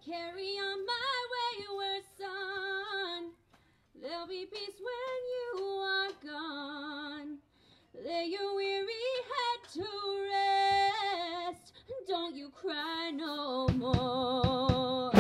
carry on my wayward son. There'll be peace when you are gone. Lay your weary head to rest. Don't you cry no more.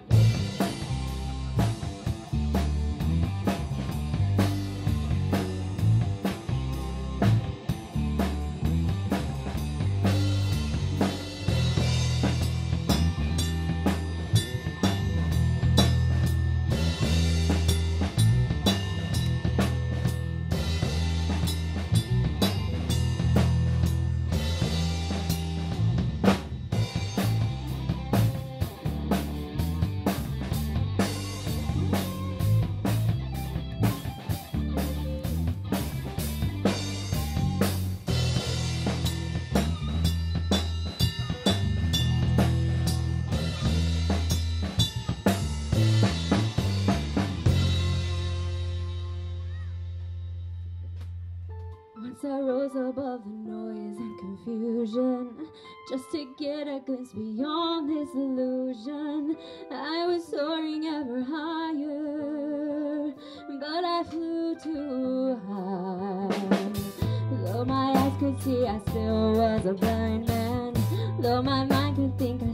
Once I rose above the noise and confusion, just to get a glimpse beyond this illusion. I was soaring ever higher, but I flew too high. Though my eyes could see, I still was a blind man. Though my mind could think,